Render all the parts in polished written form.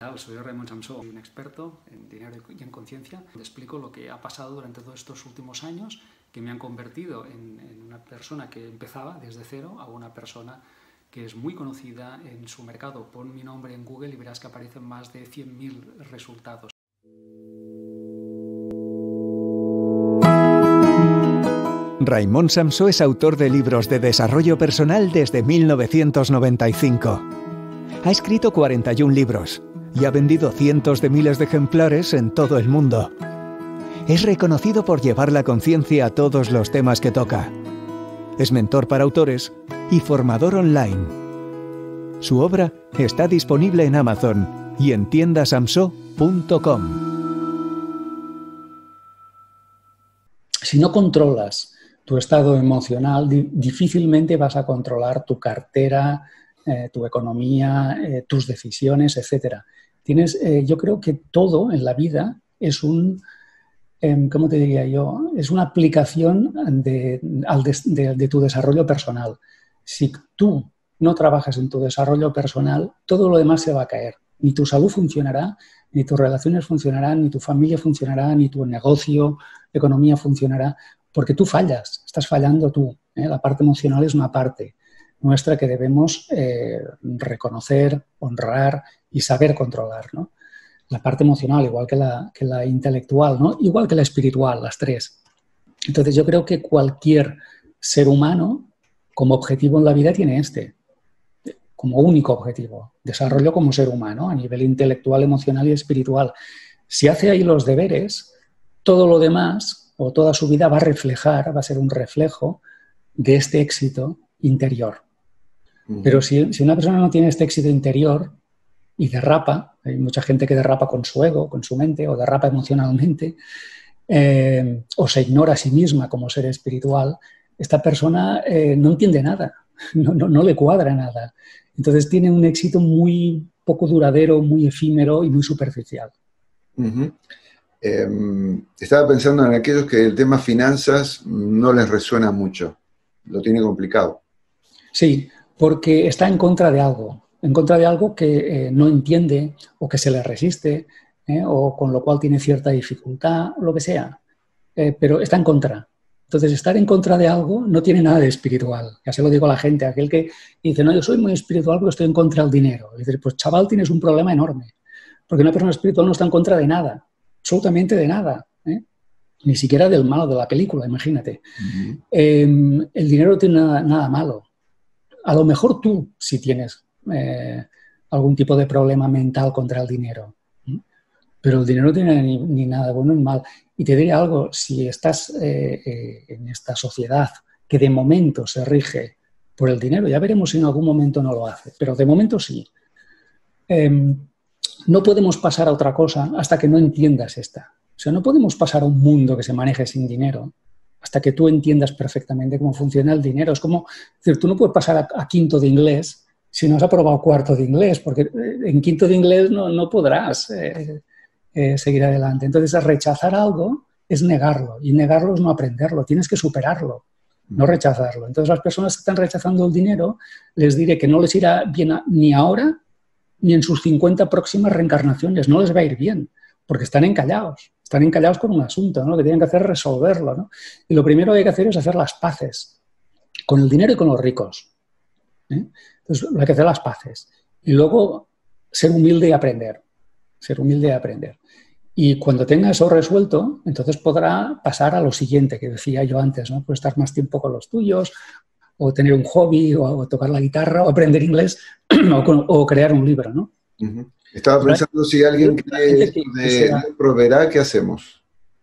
Soy Raymond Samsó, un experto en dinero y en conciencia. Te explico lo que ha pasado durante todos estos últimos años que me han convertido en una persona que empezaba desde cero a una persona que es muy conocida en su mercado. Pon mi nombre en Google y verás que aparecen más de 100.000 resultados. Raymond Samsó es autor de libros de desarrollo personal desde 1995. Ha escrito 41 libros y ha vendido cientos de miles de ejemplares en todo el mundo. Es reconocido por llevar la conciencia a todos los temas que toca. Es mentor para autores y formador online. Su obra está disponible en Amazon y en tiendasamso.com. Si no controlas tu estado emocional, difícilmente vas a controlar tu cartera, tu economía, tus decisiones, etc. Yo creo que todo en la vida es ¿cómo te diría yo? Es una aplicación de tu desarrollo personal. Si tú no trabajas en tu desarrollo personal, todo lo demás se va a caer. Ni tu salud funcionará, ni tus relaciones funcionarán, ni tu familia funcionará, ni tu negocio, economía funcionará, porque tú fallas, estás fallando tú. La parte emocional es una parte nuestra que debemos reconocer, honrar y saber controlar, ¿no? La parte emocional, igual que la intelectual, ¿no? Igual que la espiritual, las tres. Entonces yo creo que cualquier ser humano como objetivo en la vida tiene como único objetivo, desarrollo como ser humano a nivel intelectual, emocional y espiritual. Si hace ahí los deberes, todo lo demás o toda su vida va a ser un reflejo de este éxito interior. Pero si una persona no tiene este éxito interior y derrapa, hay mucha gente que derrapa con su ego, con su mente, o derrapa emocionalmente, o se ignora a sí misma como ser espiritual, esta persona no entiende nada, no le cuadra nada. Entonces tiene un éxito muy poco duradero, muy efímero y muy superficial. Estaba pensando en aquellos que el tema finanzas no les resuena mucho, lo tiene complicado. Sí, porque está en contra de algo que no entiende o que se le resiste, o con lo cual tiene cierta dificultad, lo que sea, pero está en contra. Entonces, estar en contra de algo no tiene nada de espiritual. Ya se lo digo a la gente, aquel que dice, no, yo soy muy espiritual porque estoy en contra del dinero. Y dices, pues chaval, tienes un problema enorme, porque una persona espiritual no está en contra de nada, absolutamente de nada, ni siquiera del malo de la película, imagínate. El dinero no tiene nada malo. A lo mejor tú sí tienes algún tipo de problema mental contra el dinero, pero el dinero no tiene ni nada bueno ni mal. Y te diré algo, si estás en esta sociedad que de momento se rige por el dinero, ya veremos si en algún momento no lo hace, pero de momento sí. No podemos pasar a otra cosa hasta que no entiendas esta. O sea, no podemos pasar a un mundo que se maneje sin dinero hasta que tú entiendas perfectamente cómo funciona el dinero. Es como, es decir, tú no puedes pasar a quinto de inglés si no has aprobado cuarto de inglés, porque en quinto de inglés no podrás seguir adelante. Entonces, rechazar algo es negarlo, y negarlo es no aprenderlo, tienes que superarlo, no rechazarlo. Entonces, las personas que están rechazando el dinero, les diré que no les irá bien ni ahora, ni en sus 50 próximas reencarnaciones, no les va a ir bien, porque están encallados con un asunto, ¿no? Lo que tienen que hacer es resolverlo, ¿no? Y lo primero que hay que hacer es hacer las paces con el dinero y con los ricos. Entonces, hay que hacer las paces. Y luego, ser humilde y aprender. Y cuando tenga eso resuelto, entonces podrá pasar a lo siguiente que decía yo antes, ¿no? Puedes estar más tiempo con los tuyos, o tener un hobby, o tocar la guitarra, o aprender inglés, o crear un libro, ¿no? Estaba pensando si alguien cree que Dios proveerá, ¿qué hacemos?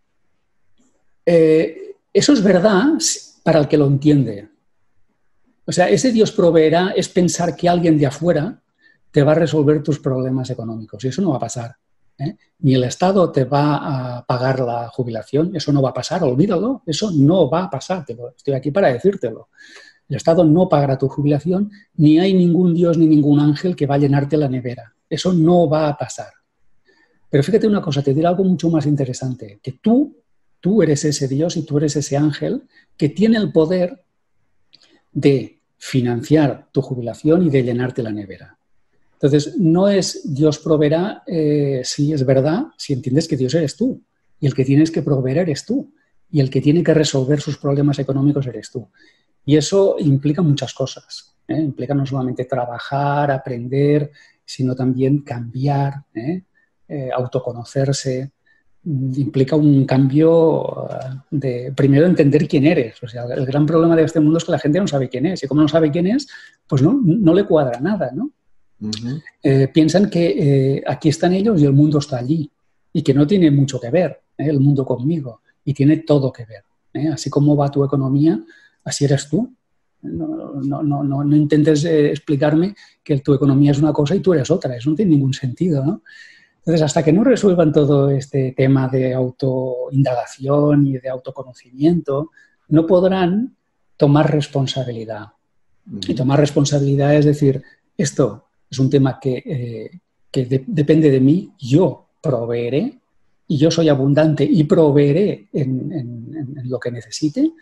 Eso es verdad para el que lo entiende. O sea, ese Dios proveerá es pensar que alguien de afuera te va a resolver tus problemas económicos. Y eso no va a pasar. Ni el Estado te va a pagar la jubilación. Eso no va a pasar, olvídalo. Eso no va a pasar. Estoy aquí para decírtelo. El Estado no pagará tu jubilación, ni hay ningún Dios ni ningún ángel que va a llenarte la nevera. Eso no va a pasar. Pero fíjate una cosa, te diré algo mucho más interesante, que tú eres ese Dios y tú eres ese ángel que tiene el poder de financiar tu jubilación y de llenarte la nevera. Entonces, no es Dios proveerá, sí, es verdad, si entiendes que Dios eres tú. Y el que tienes que proveer eres tú. Y el que tiene que resolver sus problemas económicos eres tú. Y eso implica muchas cosas. Implica no solamente trabajar, aprender, sino también cambiar, autoconocerse. Implica un cambio de, primero, entender quién eres. O sea, el gran problema de este mundo es que la gente no sabe quién es. Y como no sabe quién es, pues no le cuadra nada, ¿no? Ujú. Piensan que aquí están ellos y el mundo está allí. Y que no tiene mucho que ver el mundo conmigo. Y tiene todo que ver. Así como va tu economía, así eres tú. No intentes explicarme que tu economía es una cosa y tú eres otra. Eso no tiene ningún sentido, ¿no? Entonces, hasta que no resuelvan todo este tema de autoindagación y de autoconocimiento, no podrán tomar responsabilidad. Y tomar responsabilidad es decir, esto es un tema que depende de mí, yo proveeré, y yo soy abundante y proveeré en lo que necesite.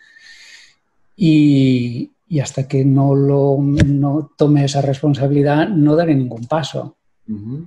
Y hasta que no tome esa responsabilidad, no daré ningún paso. Uh-huh.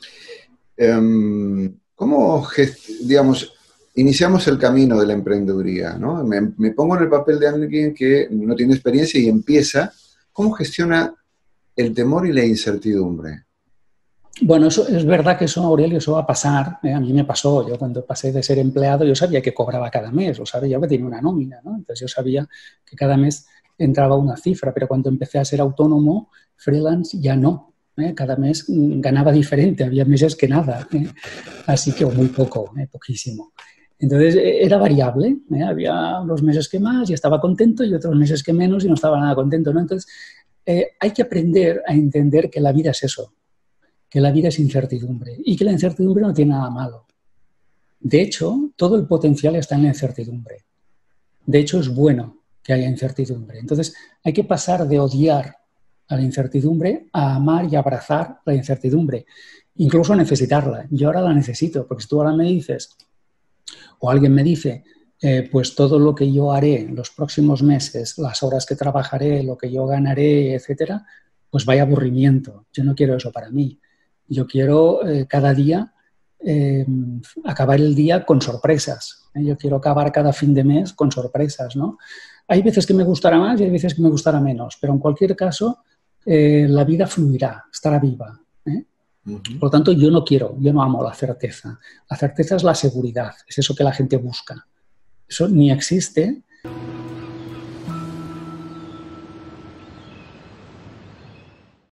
¿Cómo, digamos, iniciamos el camino de la emprendeduría, ¿no? Me pongo en el papel de alguien que no tiene experiencia y empieza. ¿Cómo gestiona el temor y la incertidumbre? Bueno, eso es verdad que eso, Aurelio, eso va a pasar. A mí me pasó. Yo cuando pasé de ser empleado, yo sabía que cobraba cada mes, o sabía que tenía una nómina, ¿no? Entonces yo sabía que cada mes entraba una cifra, pero cuando empecé a ser autónomo, freelance, ya no. Cada mes ganaba diferente, había meses que nada, así que muy poco, poquísimo. Entonces era variable, había unos meses que más y estaba contento y otros meses que menos y no estaba nada contento, ¿no? Entonces hay que aprender a entender que la vida es eso, que la vida es incertidumbre y que la incertidumbre no tiene nada malo. De hecho, todo el potencial está en la incertidumbre. De hecho, es bueno que haya incertidumbre. Entonces hay que pasar de odiar a la incertidumbre a amar y abrazar la incertidumbre, incluso necesitarla. Yo ahora la necesito, porque si tú ahora me dices, o alguien me dice, pues todo lo que yo haré en los próximos meses, las horas que trabajaré, lo que yo ganaré, etcétera, pues vaya aburrimiento. Yo no quiero eso para mí. Yo quiero cada día acabar el día con sorpresas. Yo quiero acabar cada fin de mes con sorpresas, ¿no? Hay veces que me gustará más y hay veces que me gustará menos, pero en cualquier caso la vida fluirá, estará viva. Uh-huh. Por lo tanto, yo no amo la certeza. La certeza es la seguridad, es eso que la gente busca. Eso ni existe